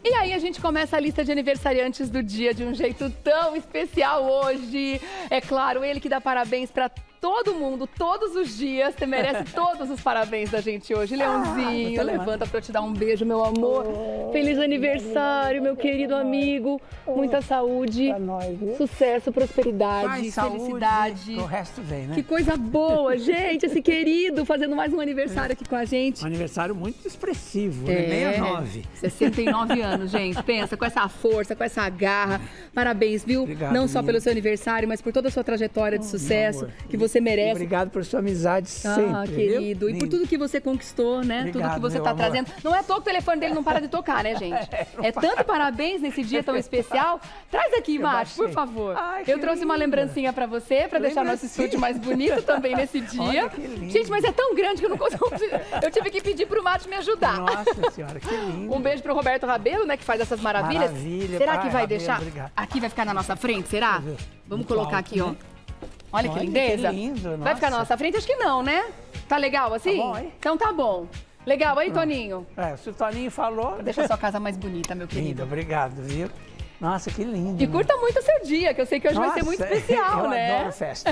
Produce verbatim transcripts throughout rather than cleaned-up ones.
E aí a gente começa a lista de aniversariantes do dia de um jeito tão especial hoje. É claro, ele que dá parabéns para todo mundo, todos os dias. Você merece todos os parabéns da gente hoje. Leãozinho, ah, levanta para eu te dar um beijo, meu amor. Oh, Feliz aniversário, meu querido amigo. Oh, muita saúde, nós, sucesso, prosperidade, mais felicidade. Saúde, o resto vem, né? Que coisa boa, gente, esse querido fazendo mais um aniversário aqui com a gente. Um aniversário muito expressivo, é, né? sessenta e nove. sessenta e nove anos, gente. Pensa, com essa força, com essa garra. Parabéns, viu? Obrigado, não só minha. pelo seu aniversário, mas por toda a sua trajetória de oh, sucesso que você merece. Obrigado por sua amizade sempre, Ah, querido. Viu? E por tudo que você conquistou, né? Obrigado, tudo que você tá amor. trazendo. Não é à toa que o telefone dele não para de tocar, né, gente? É, é tanto parabéns nesse dia tão especial. Traz aqui, Márcio, por favor. Ai, eu trouxe lindo. Uma lembrancinha pra você, pra deixar nosso estúdio mais bonito também nesse dia. Olha, que lindo. Gente, mas é tão grande que eu não consigo. Eu tive que pedir pro Márcio me ajudar. Nossa senhora, que lindo. Um beijo pro Roberto Rabelo, né, que faz essas maravilhas. Maravilha. Será que vai Rabelo, deixar? Obrigado. Aqui vai ficar na nossa frente, será? Vamos colocar aqui, ó. Olha, Olha que lindeza. Que lindo, vai ficar na nossa frente? Acho que não, né? Tá legal assim? Tá bom, hein? Então tá bom. Legal aí, Toninho? É, se o Toninho falou... Deixa a sua casa mais bonita, meu querido. Lindo, obrigado, viu? Nossa, que lindo. E curta muito o seu dia, que eu sei que hoje Nossa, vai ser muito especial, eu né? Eu adoro festa.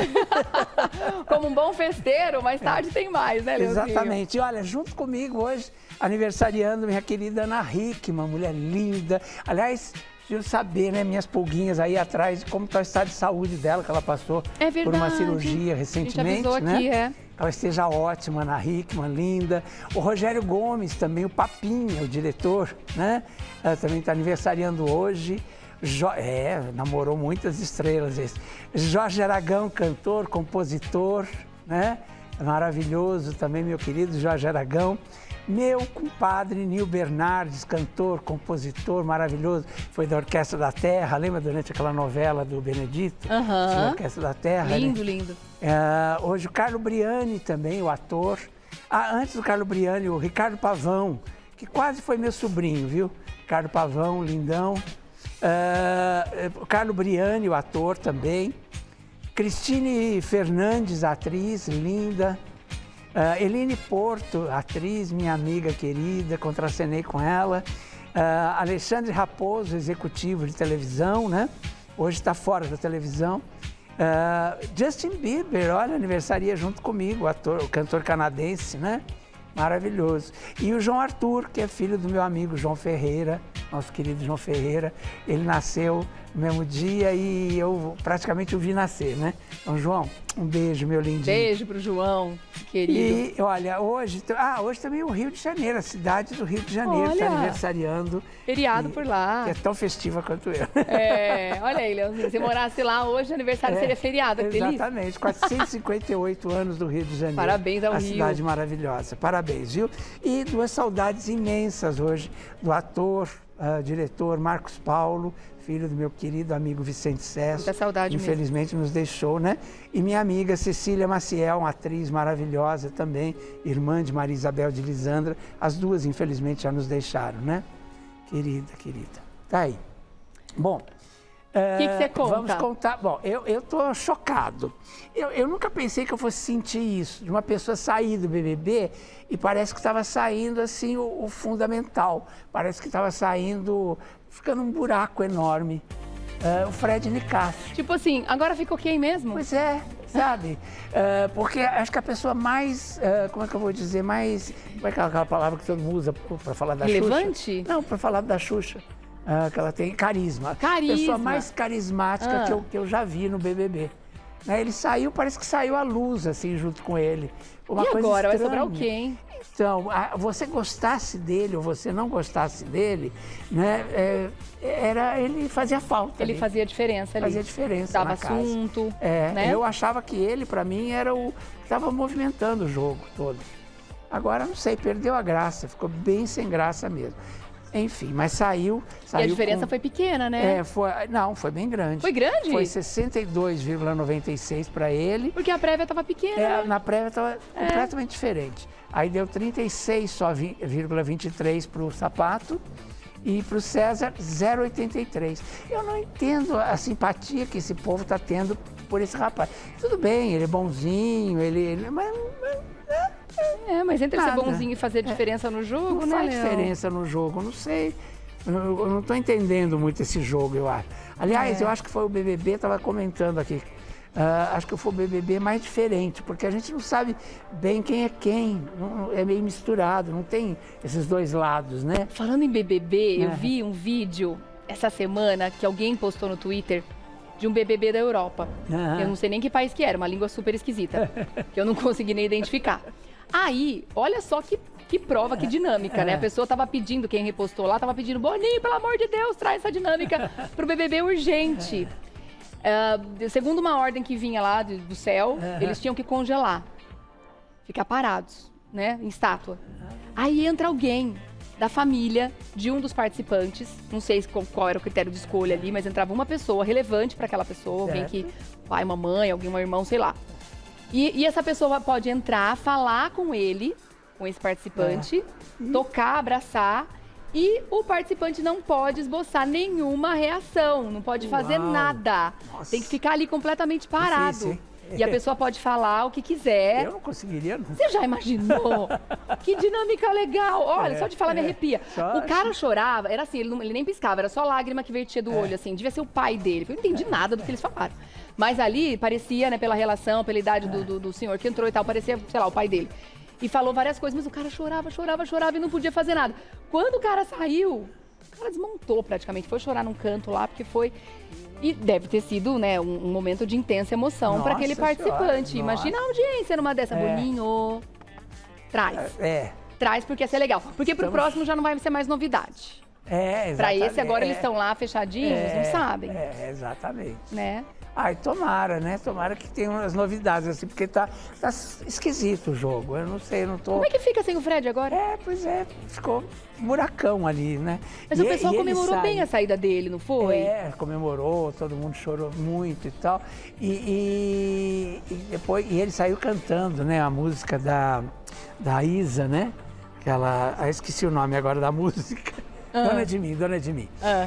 Como um bom festeiro, mais tarde é. tem mais, né, Leozinho? Exatamente. E olha, junto comigo hoje, aniversariando minha querida Ana Hickman, mulher linda. Aliás... Preciso saber, né, minhas pulguinhas aí atrás, como está o estado de saúde dela, que ela passou é por uma cirurgia recentemente, a gente né? Aqui, é. Que ela esteja ótima, Ana Hickman, linda. O Rogério Gomes, também o Papinha, o diretor, né? Ela também está aniversariando hoje. Jo... É, namorou muitas estrelas esse. Jorge Aragão, cantor, compositor, né? Maravilhoso também, meu querido Jorge Aragão. Meu compadre Nil Bernardes, cantor, compositor maravilhoso, foi da Orquestra da Terra, lembra durante aquela novela do Benedito? Aham. Da Orquestra da Terra. Lindo, né? lindo. É, hoje o Carlo Briani também, o ator. Ah, antes do Carlo Briani, o Ricardo Pavão, que quase foi meu sobrinho, viu? Ricardo Pavão, lindão. É, o Carlo Briani, o ator também. Cristine Fernandes, atriz, linda. Uh, Eline Porto, atriz, minha amiga querida, contracenei com ela. Uh, Alexandre Raposo, executivo de televisão, né? Hoje está fora da televisão. Uh, Justin Bieber, olha, aniversaria junto comigo, o ator, o cantor canadense, né? Maravilhoso. E o João Arthur, que é filho do meu amigo João Ferreira, nosso querido João Ferreira. Ele nasceu no mesmo dia e eu praticamente o vi nascer, né? Então, João, um beijo, meu lindinho. Beijo pro João, querido. E, olha, hoje... Ah, hoje também o Rio de Janeiro, a cidade do Rio de Janeiro está aniversariando. Feriado e, por lá. Que é tão festiva quanto eu. É, olha aí, Leozinho, se morasse lá hoje, aniversário é, seria feriado, que delícia. Exatamente, quatrocentos e cinquenta e oito anos do Rio de Janeiro. Parabéns ao a Rio. Cidade maravilhosa, parabéns, viu? E duas saudades imensas hoje do ator, uh, diretor Marcos Paulo, filho do meu querido amigo Vicente Sesso. Muita saudade infelizmente mesmo. Nos deixou, né? E minha amiga Cecília Maciel, uma atriz maravilhosa também, irmã de Maria Isabel de Lisandra. As duas, infelizmente, já nos deixaram, né? Querida, querida. Tá aí. Bom... O que você conta? Vamos contar. Bom, eu, eu tô chocado. Eu, eu nunca pensei que eu fosse sentir isso, de uma pessoa sair do B B B e parece que estava saindo assim o, o fundamental. Parece que estava saindo, ficando um buraco enorme. Uh, o Fred Nicásio. Tipo assim, agora ficou quem mesmo? Pois é, sabe? Uh, porque acho que a pessoa mais, uh, como é que eu vou dizer, mais... Como é que é aquela palavra que todo mundo usa para falar da Relevante? Xuxa? Não, para falar da Xuxa. Uh, que ela tem carisma. Carisma. A pessoa mais carismática ah. que, eu, que eu já vi no B B B. Né, ele saiu, parece que saiu a luz, assim, junto com ele. Uma e coisa agora? estranha. Vai sobrar o quê, hein? Então, a, você gostasse dele ou você não gostasse dele, né, é, era, ele fazia falta. Ele ali. fazia diferença ali. Fazia diferença Dava na casa. assunto, é, né? Eu achava que ele, para mim, era o que estava movimentando o jogo todo. Agora, não sei, perdeu a graça, ficou bem sem graça mesmo. Enfim, mas saiu... saiu e a diferença com... foi pequena, né? É, foi... Não, foi bem grande. Foi grande? Foi sessenta e dois vírgula noventa e seis para ele. Porque a prévia estava pequena, é, né? Na prévia estava é. completamente diferente. Aí deu trinta e seis só vírgula vinte e três para o Sapato e para o César zero vírgula oitenta e três. Eu não entendo a simpatia que esse povo está tendo por esse rapaz. Tudo bem, ele é bonzinho, ele... ele mas, mas, É, mas entre nada. ser bonzinho e fazer diferença é. no jogo, não né, faz Leão? diferença no jogo, não sei. Eu, eu não estou entendendo muito esse jogo, eu acho. Aliás, É. eu acho que foi o B B B, estava comentando aqui. Uh, acho que foi o B B B mais diferente, porque a gente não sabe bem quem é quem, não, é meio misturado, não tem esses dois lados, né? Falando em B B B, eu Uhum. vi um vídeo essa semana que alguém postou no Twitter de um B B B da Europa. Uhum. Eu não sei nem que país que era, uma língua super esquisita, que eu não consegui nem identificar. Aí, olha só que, que prova, que dinâmica, né? A pessoa tava pedindo, quem repostou lá, tava pedindo, Boninho, pelo amor de Deus, traz essa dinâmica pro B B B urgente. Uh, segundo uma ordem que vinha lá do, do céu, Uhum. eles tinham que congelar, ficar parados, né, em estátua. Aí entra alguém da família de um dos participantes, não sei qual, qual era o critério de escolha ali, mas entrava uma pessoa relevante para aquela pessoa, alguém que, pai, mamãe, alguém, um irmão, sei lá. E, e essa pessoa pode entrar, falar com ele, com esse participante, É. tocar, abraçar. E o participante não pode esboçar nenhuma reação, não pode fazer Uau. nada. Nossa. Tem que ficar ali completamente parado. Difícil, hein? E a pessoa pode falar o que quiser. Eu não conseguiria, não. Você já imaginou? Que dinâmica legal! Olha, É, só de falar me é. arrepia. Só O cara chorava, era assim, ele, não- ele nem piscava, era só lágrima que vertia do É. olho, assim. Devia ser o pai dele, porque eu não entendi nada do que eles falaram. Mas ali parecia, né, pela relação, pela idade do, do, do senhor que entrou e tal, parecia, sei lá, o pai dele. E falou várias coisas, mas o cara chorava, chorava, chorava e não podia fazer nada. Quando o cara saiu, o cara desmontou praticamente, foi chorar num canto lá, porque foi... E deve ter sido, né, um, um momento de intensa emoção para aquele Nossa participante. Senhora, Imagina a nossa. audiência numa dessa, É. Boninho. Traz. É, Traz porque ia ser legal. Porque pro Estamos- próximo já não vai ser mais novidade. é, Pra exatamente. esse agora é, eles estão lá fechadinhos, é, não sabem, É, exatamente. né? Ai, tomara, né? Tomara que tenha umas novidades, assim, porque tá, tá esquisito o jogo. Eu não sei, eu não tô... Como é que fica sem o Fred agora? É, pois é, ficou buracão ali, né? Mas E- o pessoal e ele comemorou sai- bem a saída dele, não foi? É, comemorou, todo mundo chorou muito e tal. E, e- e depois e ele saiu cantando, né? A música da, da Isa, né? Aquela. Eu esqueci o nome agora da música. Ah. Dona de mim, Dona de mim. Ah.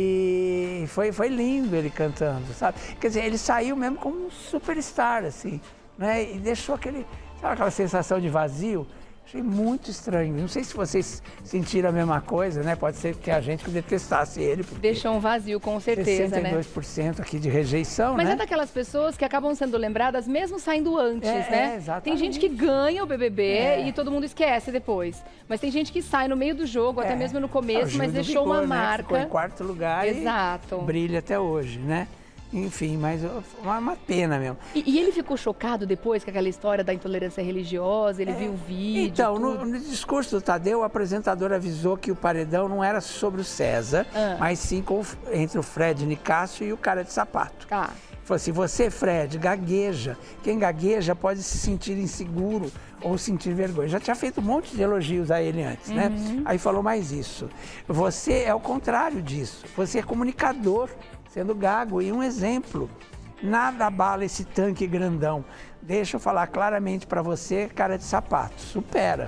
E foi, foi lindo ele cantando, sabe? Quer dizer, ele saiu mesmo como um superstar, assim, né? E deixou aquele, sabe aquela sensação de vazio? Achei muito estranho. Não sei se vocês sentiram a mesma coisa, né? Pode ser que a gente que detestasse ele, porque Deixou um vazio, com certeza, sessenta e né? dois por cento aqui de rejeição, Mas né? é daquelas pessoas que acabam sendo lembradas mesmo saindo antes, É, né? é, exatamente. Tem gente que ganha o B B B É. e todo mundo esquece depois. Mas tem gente que sai no meio do jogo, até É. mesmo no Ah, o começo, Gil mas do deixou uma Vigor, né? Ficou marca. em quarto lugar Exato. e brilha até hoje, né? Enfim, mas uma, uma pena mesmo. E, e ele ficou chocado depois com aquela história da intolerância religiosa, ele viu o vídeo. Então, tudo. no, no discurso do Tadeu, o apresentador avisou que o paredão não era sobre o César, Ah. mas sim com, o- entre o Fred Nicásio e o cara de sapato. Tá. Falou assim, você, Fred, gagueja. Quem gagueja pode se sentir inseguro ou sentir vergonha. Já tinha feito um monte de elogios a ele antes, né? Aí falou mais isso. Você é o contrário disso. Você é comunicador, sendo gago e um exemplo. Nada abala esse tanque grandão. Deixa eu falar claramente para você, cara de sapato. Supera.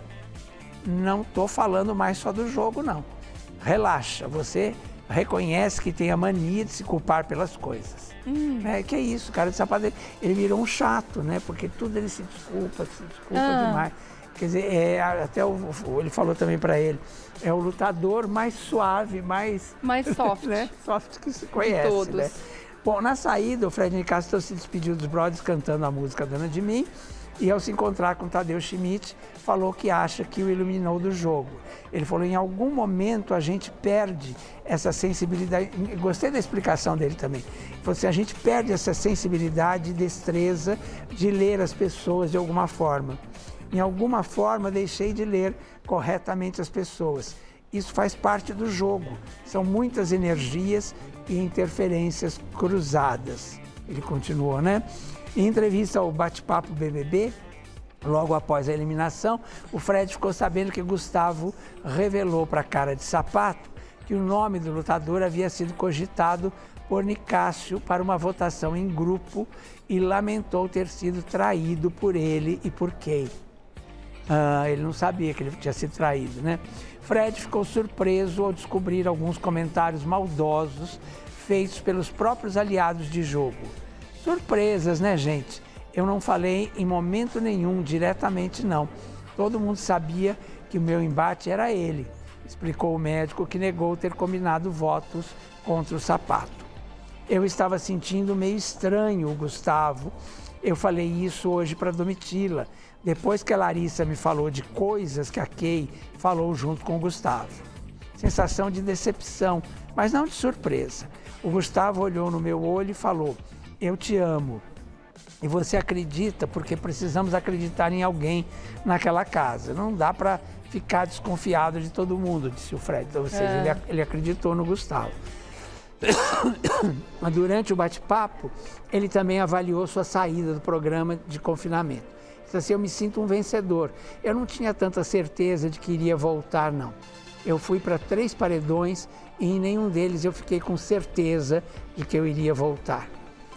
Não tô falando mais só do jogo, não. Relaxa. Você reconhece que tem a mania de se culpar pelas coisas. É, que é isso, cara de sapato, ele, ele virou um chato, né? Porque tudo ele se desculpa, se desculpa Ah. demais. Quer dizer, é, até o, o- ele falou também para ele, é o lutador mais suave, mais... Mais soft. né? Soft que se conhece, todos. né? Bom, na saída, o Fred Nicásio se despediu dos brothers cantando a música Dona de Mim e ao se encontrar com o Tadeu Schmidt, falou que acha que o iluminou do jogo. Ele falou, em algum momento a gente perde essa sensibilidade, gostei da explicação dele também, ele falou assim, a gente perde essa sensibilidade e destreza de ler as pessoas de alguma forma. Em alguma forma deixei de ler corretamente as pessoas. Isso faz parte do jogo. São muitas energias e interferências cruzadas. Ele continuou, né? Em entrevista ao Bate-Papo B B B, logo após a eliminação, o Fred ficou sabendo que Gustavo revelou para a cara de sapato que o nome do lutador havia sido cogitado por Nicásio para uma votação em grupo e lamentou ter sido traído por ele e por Kay. Ah, ele não sabia que ele tinha sido traído, né? Fred ficou surpreso ao descobrir alguns comentários maldosos feitos pelos próprios aliados de jogo. Surpresas, né, gente? Eu não falei em momento nenhum diretamente, não. Todo mundo sabia que o meu embate era ele. explicou o médico que negou ter combinado votos contra o sapato. Eu estava sentindo meio estranho o Gustavo. Eu falei isso hoje para Domitila, depois que a Larissa me falou de coisas que a Kay falou junto com o Gustavo. Sensação de decepção, mas não de surpresa. O Gustavo olhou no meu olho e falou: eu te amo. E você acredita porque precisamos acreditar em alguém naquela casa. Não dá para ficar desconfiado de todo mundo, disse o Fred. Então, ou seja, é. ele, ele acreditou no Gustavo. Durante o bate-papo, ele também avaliou sua saída do programa de confinamento. Disse assim: eu me sinto um vencedor. Eu não tinha tanta certeza de que iria voltar, não. Eu fui para três paredões e em nenhum deles eu fiquei com certeza de que eu iria voltar.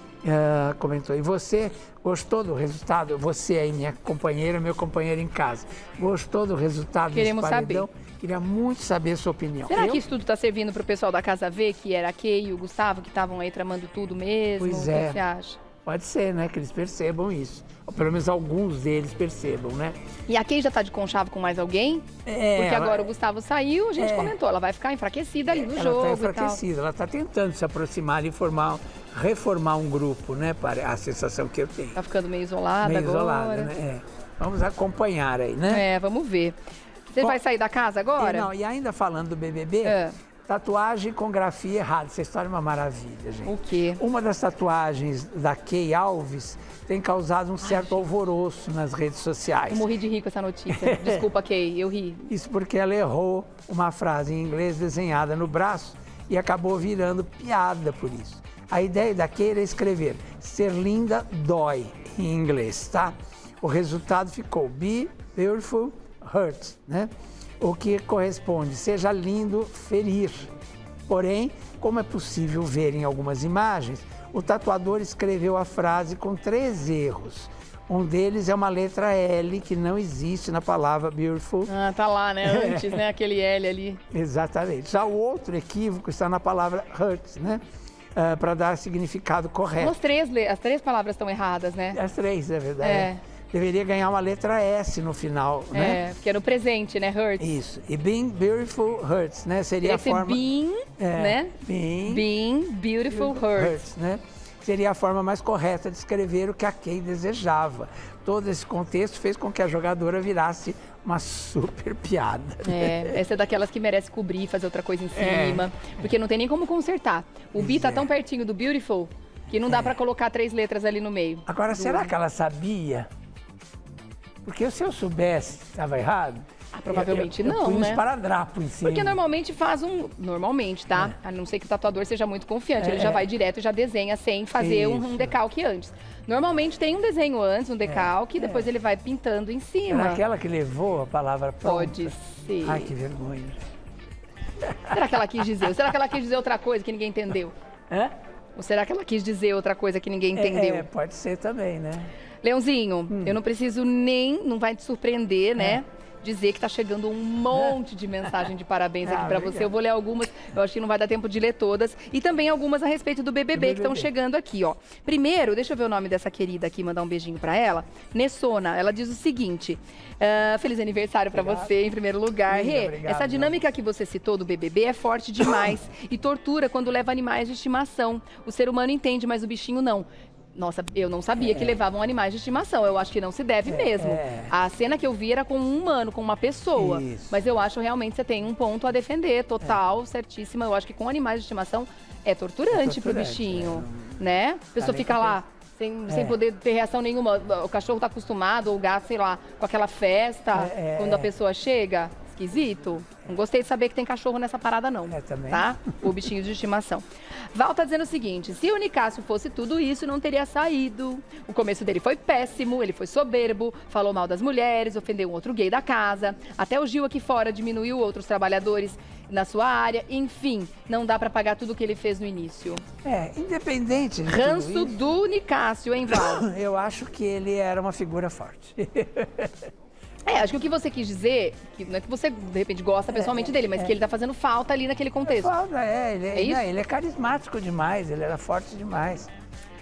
Uh, comentou. E você gostou do resultado? Você aí, minha companheira, meu companheiro em casa, gostou do resultado Queremos desse paredão? Saber. Queria muito saber a sua opinião. Será eu? que isso tudo está servindo para o pessoal da Casa V, que era a Kay e o Gustavo, que estavam aí tramando tudo mesmo? Pois é. O que é. você acha? Pode ser, né? Que eles percebam isso. Ou pelo menos alguns deles percebam, né? E a Kay já tá de conchavo com mais alguém? É, Porque ela... agora o Gustavo saiu, a gente é. comentou, ela vai ficar enfraquecida ali no ela jogo. Ela está enfraquecida, ela está tentando se aproximar e formar, reformar um grupo, né? A sensação que eu tenho. Tá ficando meio isolada meio agora. isolada, né? É. Vamos acompanhar aí, né? É, vamos ver. Você Bom, vai sair da casa agora? E, não, e ainda falando do B B B, é. tatuagem com grafia errada. Essa história é uma maravilha, gente. O quê? Uma das tatuagens da Kay Alves tem causado um certo Ai, alvoroço nas redes sociais. Eu morri de rir com essa notícia. Desculpa, Kay, eu ri. Isso porque ela errou uma frase em inglês desenhada no braço e acabou virando piada por isso. A ideia da Kay era escrever "ser linda dói" em inglês, tá? O resultado ficou "be beautiful hurts", né? O que corresponde "seja lindo ferir". Porém, como é possível ver em algumas imagens, o tatuador escreveu a frase com três erros. Um deles é uma letra L que não existe na palavra beautiful. Ah, tá lá, né? Antes, né? Aquele L ali. Exatamente. Já o outro equívoco está na palavra hurts, né? Uh, para dar significado correto. As três, as três palavras estão erradas, né? As três, é verdade. É. Deveria ganhar uma letra S no final, é, né? É, porque é no presente, né? Hurts. Isso. E being beautiful hurts, né? Seria Esse a forma... being, é, né? Being, being beautiful hurts. hurts, né? Seria a forma mais correta de escrever o que a Kay desejava. Todo esse contexto fez com que a jogadora virasse uma super piada. É, essa é daquelas que merece cobrir, fazer outra coisa em cima, é. Porque não tem nem como consertar. O B tá é. tão pertinho do beautiful que não dá é. para colocar três letras ali no meio. Agora, do... será que ela sabia? Porque se eu soubesse que estava errado... Ah, provavelmente eu, eu, eu não, punho né? um esparadrapo em cima. Porque normalmente faz um... Normalmente, tá? É. A não ser que o tatuador seja muito confiante. É. Ele já vai direto e já desenha sem fazer um, um decalque antes. Normalmente tem um desenho antes, um decalque, é. depois é. ele vai pintando em cima. Era aquela que levou a palavra pronta? Pode ser. Ai, que vergonha. Será que ela quis dizer? Ou será que ela quis dizer outra coisa que ninguém entendeu? É? Ou será que ela quis dizer outra coisa que ninguém entendeu? É, pode ser também, né? Leãozinho, hum. eu não preciso nem, não vai te surpreender, né? É. Dizer que tá chegando um monte de mensagem de parabéns aqui ah, para você. Eu vou ler algumas, eu acho que não vai dar tempo de ler todas. E também algumas a respeito do B B B, B B B. que estão chegando aqui, ó. Primeiro, deixa eu ver o nome dessa querida aqui, mandar um beijinho para ela. Nessona, ela diz o seguinte, uh, feliz aniversário para você, em primeiro lugar. Rê, obrigado, essa dinâmica que você citou do B B B é forte demais e tortura quando leva animais de estimação. O ser humano entende, mas o bichinho não. Nossa, eu não sabia é. que levavam animais de estimação. Eu acho que não se deve é, mesmo. É. A cena que eu vi era com um humano, com uma pessoa. Isso. Mas eu acho realmente que você tem um ponto a defender, total, é. certíssima. Eu acho que com animais de estimação é torturante, é torturante pro bichinho, é. né? A pessoa fica lá sem, é. sem poder ter reação nenhuma. O cachorro tá acostumado, ou o gato, sei lá, com aquela festa, é, quando a pessoa chega. Esquisito. Não gostei de saber que tem cachorro nessa parada, não. É, também. Tá? O bichinho de estimação. Val tá dizendo o seguinte, se o Nicásio fosse tudo isso, não teria saído. O começo dele foi péssimo, ele foi soberbo, falou mal das mulheres, ofendeu um outro gay da casa. Até o Gil aqui fora diminuiu outros trabalhadores na sua área. Enfim, não dá pra pagar tudo o que ele fez no início. É, independente de Ranço tudo isso, do Nicásio, hein, Val? Eu acho que ele era uma figura forte. É, acho que o que você quis dizer, que não é que você, de repente, gosta pessoalmente é, dele, mas é. que ele tá fazendo falta ali naquele contexto. Falta, é. Ele é, é, isso? Não, ele é carismático demais, ele era forte demais.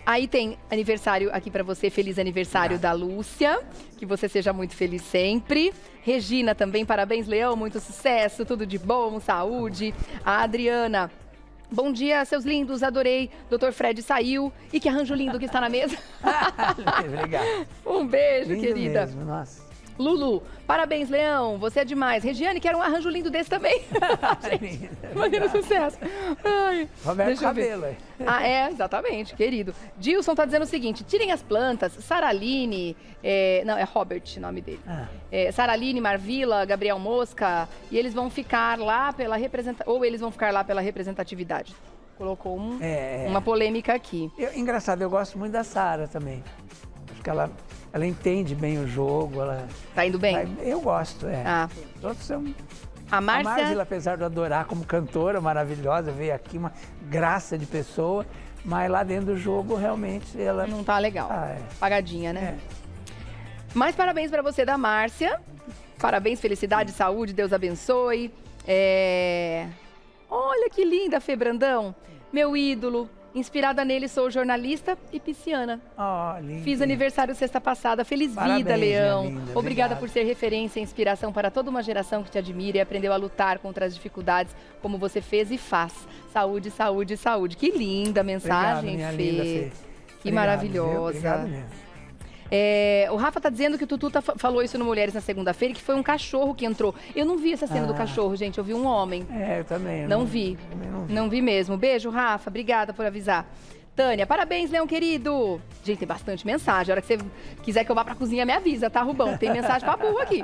Aí tem aniversário aqui pra você, feliz aniversário da Lúcia, que você seja muito feliz sempre. Regina também, parabéns, Leão, muito sucesso, tudo de bom, saúde. A Adriana, bom dia, seus lindos, adorei. doutor Fred saiu e que arranjo lindo que está na mesa. Obrigado. Um beijo, Lindo querida. Mesmo, nossa. Lulu, parabéns, Leão, você é demais. Regiane, quero um arranjo lindo desse também. Gente, imagina sucesso. Ai, Roberto Cabelo. É. Ah, é, exatamente, querido. Dilson tá dizendo o seguinte, tirem as plantas, Saraline, é, não, é Robert o nome dele. Ah. É, Saraline, Marvila, Gabriel Mosca, e eles vão ficar lá pela representação, ou eles vão ficar lá pela representatividade. Colocou um, é, uma polêmica aqui. Eu, engraçado, eu gosto muito da Sara também. Acho que ela... Ela entende bem o jogo, ela... Tá indo bem? Vai, eu gosto, é. Ah. Os outros são... A Márcia... A Marvila, apesar de eu adorar como cantora, maravilhosa, veio aqui uma graça de pessoa, mas lá dentro do jogo, realmente, ela... Não tá legal. Ah, é. Pagadinha, né? É. Mais parabéns pra você da Márcia. Parabéns, felicidade, saúde, Deus abençoe. É... Olha que linda, Fê Brandão. Meu ídolo. Inspirada nele, sou jornalista e pisciana. Oh, lindo. Fiz aniversário sexta passada. Feliz Parabéns, vida, Leão. Linda. Obrigada Obrigado. por ser referência e inspiração para toda uma geração que te admira e aprendeu a lutar contra as dificuldades como você fez e faz. Saúde, saúde, saúde. Que linda mensagem, Obrigado, minha Fê. linda, Fê. Que Obrigado, maravilhosa. Viu? Obrigado mesmo. É, o Rafa tá dizendo que o Tutu tá, falou isso no Mulheres na segunda-feira, que foi um cachorro que entrou. Eu não vi essa cena ah. do cachorro, gente. Eu vi um homem. É, eu também. Eu não, não vi. Não vi. Não vi mesmo. Beijo, Rafa. Obrigada por avisar. Tânia, parabéns, Leão querido. Gente, tem bastante mensagem. A hora que você quiser que eu vá pra cozinha, me avisa, tá, Rubão? Tem mensagem pra burro aqui.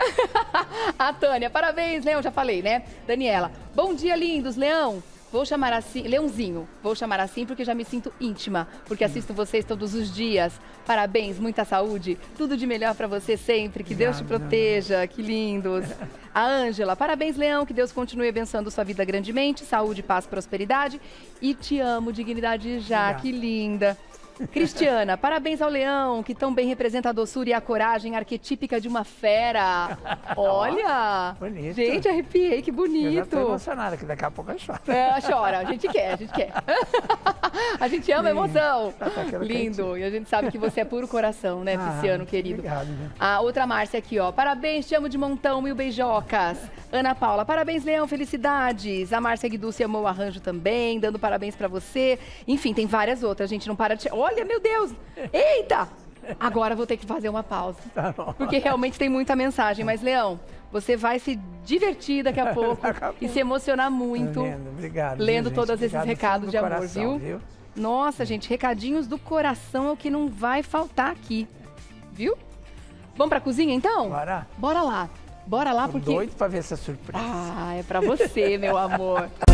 A Tânia, parabéns, Leão, já falei, né? Daniela, bom dia, lindos, Leão. Vou chamar assim, Leãozinho, vou chamar assim porque já me sinto íntima, porque assisto vocês todos os dias. Parabéns, muita saúde, tudo de melhor pra você sempre, que Deus te proteja, que lindos. A Ângela, parabéns, Leão, que Deus continue abençoando sua vida grandemente, saúde, paz, prosperidade. E te amo, dignidade já, que linda. Cristiana, parabéns ao Leão, que tão bem representa a doçura e a coragem arquetípica de uma fera. Olha! Bonito. Gente, arrepiei, que bonito. Eu já tô emocionada, que daqui a pouco eu choro. É, chora, a gente quer, a gente quer. A gente ama a emoção. Lindo, e a gente sabe que você é puro coração, né, Pisciano, ah, querido. Obrigado, né? A outra Márcia aqui, ó, parabéns, te amo de montão, mil beijocas. Ana Paula, parabéns, Leão, felicidades. A Márcia Guiducci amou o arranjo também, dando parabéns pra você. Enfim, tem várias outras, a gente não para de... Olha, meu Deus! Eita! Agora vou ter que fazer uma pausa. Tá bom. Porque realmente tem muita mensagem. Mas, Leão, você vai se divertir daqui a pouco e se emocionar muito. Obrigado. Lendo gente. todos esses Obrigado recados de amor, coração, viu? viu? Nossa, gente, recadinhos do coração é o que não vai faltar aqui. Viu? Vamos pra cozinha, então? Bora. Bora lá. Bora lá, Tô porque... doido pra ver essa surpresa. Ah, é pra você, meu amor.